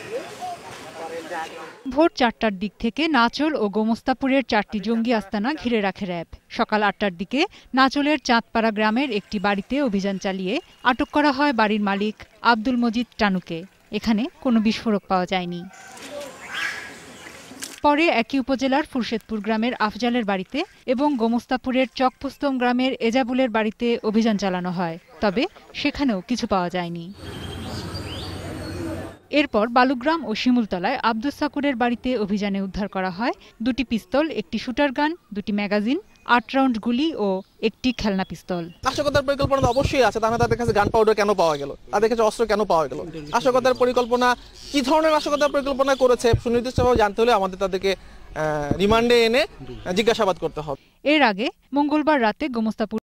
ভোর ৪টার দিক থেকে নাচল ও গোমস্তাপুরের ৪টি জঙ্গি আস্তানা ঘিরে রাখে র্যাব। সকাল ৮টার দিকে নাচলের চাঁদপাড়া গ্রামের একটি বাড়িতে অভিযান চালিয়ে আটক করা হয় বাড়ির মালিক আব্দুল মজিদ টানুকে। এখানে কোনো বিস্ফোরক পাওয়া যায়নি। পরে একই উপজেলার ফুরশেদপুর গ্রামের আফজালের বাড়িতে এবং গোমস্তাপুরের চকপুস্তম গ্রামের এজাবুলের বাড়িতে অভিযান চালানো হয়, তবে সেখানেও কিছু পাওয়া যায়নি। এরপর বালুগ্রাম ও শিমুলতলায় আব্দুস সাকুরের বাড়িতে অভিযানে উদ্ধার করা হয় ২টি পিস্তল, একটি শুটার গান, ২টি ম্যাগাজিন, ৮ রাউন্ড গুলি ও একটি খেলনা পিস্তল। নাশকতার পরিকল্পনা তো অবশ্যই আছে, তাহলে তাদের কাছে গান পাউডার কেন পাওয়া গেল, তাদের কাছে অস্ত্র কেন পাওয়া গেল? নাশকতার পরিকল্পনা কি ধরনের নাশকতার পরিকল্পনা করেছে সুনির্দিষ্টভাবে জানতে হলে আমাদের তাদেরকে রিমান্ডে এনে জিজ্ঞাসাবাদ করতে হবে। এর আগে মঙ্গলবার রাতে গোমস্তাপুর